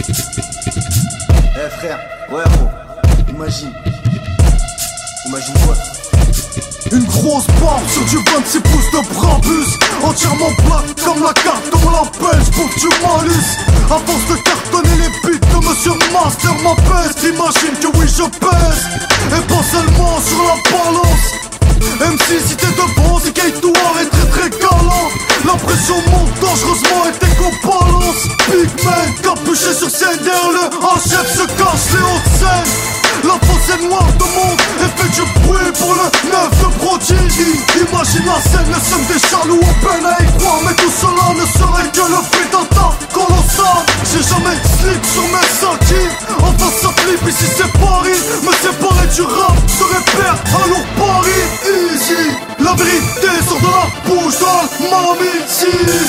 Eh frère, ouais gros, imagine quoi? Une grosse barbe sur du 26 pouces de Brabus, entièrement plate comme la carte on l'appelle pour que tu m'aluses. À force de cartonner les beats de Monsieur Master m'apaise. T'imagines que oui je pèse, et pas seulement sur la balance. MC si t'es devant c'est qu'Aïtouar est très très galant. La pression monte dangereusement et t'es qu'on balance. Big man capuché sur scène, derrière le HF se cache les hautes scènes. La fosse est noire de monde et fait du bruit pour le 9 de Prodigy. Imagine la scène, le seum des jaloux en peine à y croire. Mais tout cela ne serait que le fruit d'un tas colossal. J'ai jamais slip sur mes acquis. En face ça flippe, ici c'est Paris. Me séparer du rap serait perdre un lourd pari. Easy, la vérité sort de la bouche de la mamie. Si,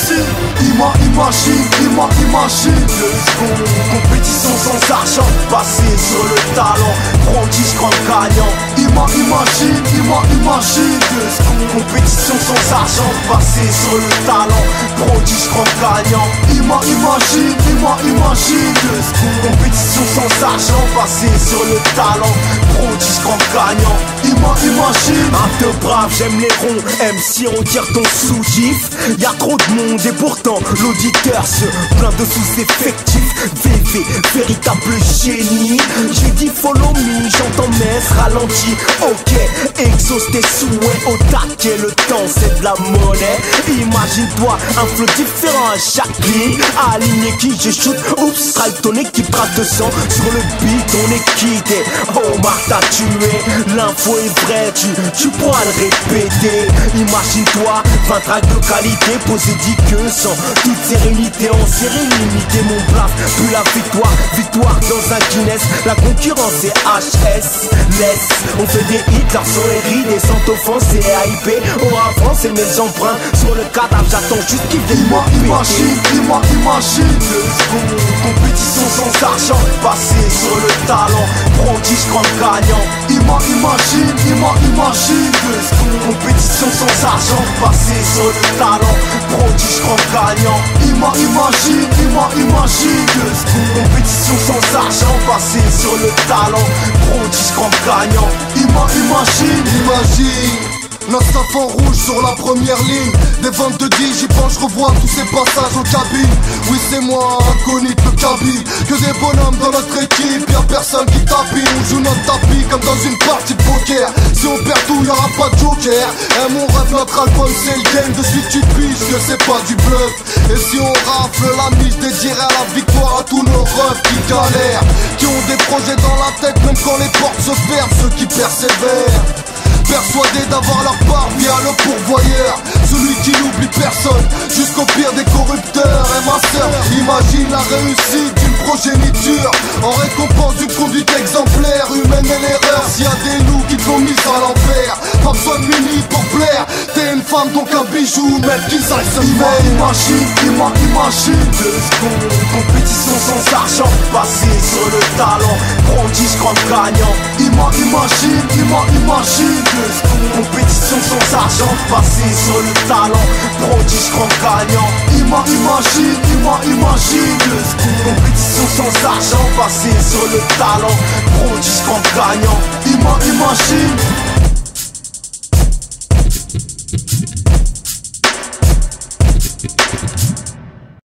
imagine le second. Compétition sans argent, passé sur le talent. Prodige grand gagnant. Imagine le second. Compétition sans argent, passé sur le talent. Prodige grand gagnant. Imagine le second. Compétition sans argent, passé sur le talent. Prodige grand gagnant. Imagine un peu brave, j'aime les ronds. MC retire ton sous-gif. Y'a trop de monde et pourtant l'auditeur se plaint de sous-effectifs. VV, véritable génie. J'ai dit follow me, j'entends mes ralenti. Ok, exauce tes souhaits au taquet. Le temps c'est de la monnaie. Imagine-toi un flow différent à chaque ligne. Aligné qui j'ai shoot, oups, strike ton équipe trace de sang. Sur le beat on est quitté. Omar t'a tué, l'info est vraie, tu pourras le répéter. Imagine-toi 20 tracks de qualité posés 10 queues sans toute sérénité. En sérénité mon blast, puis la victoire dans un Guinness. La concurrence est HS, laisse. On fait des hits, leur son est ridé sans t'offenser et hyper. Au avance et mes empreintes sur le cadavre, j'attends juste qu'il vienne Imagine le second. Compétition sans argent, passé sur le talent. Prodige grand gagnant. Imagine le second. Compétition sans argent, passé sur le talent. Prodige grand gagnant. Imagine le second. Compétition sans argent, passé sur le talent. Prodige grand gagnant. Imagine Nastaf en rouge sur la première ligne. Des ventes de 10, j'y pense, je revois tous ces passages en cabine. Oui c'est moi, inconnu le cabine. Que des bonhommes dans notre équipe, y'a personne qui tapine. On joue notre tapis comme dans une partie de poker. Si on perd tout, y'aura pas de joker. Et mon rêve, notre album c'est le game. De suite tu piges que c'est pas du bluff. Et si on rafle la mise, dédierai à la victoire à tous nos refs qui galèrent, qui ont des projets dans la tête même quand les portes se ferment. Ceux qui persévèrent, persuadés d'avoir leur part via le pourvoyeur. Celui qui n'oublie personne, jusqu'au pire des corrupteurs. Et ma sœur, imagine la réussite d'une progéniture en récompense d'une conduite exemplaire, humaine et l'erreur. S'il y a des loups qui t'ont mis à l'envers, pas besoin de mini pour plaire. T'es une femme donc un bijou, même qu'ils aillent se faire. Imagine le second. Compétition sans argent, passé sur le talent. Prodige grand gagnant. Imagine le second. Compétition sans argent, passé sur le talent. Prodige grand gagnant. Imagine le second. Compétition sans argent, passé sur le talent. Prodige grand gagnant. Imagine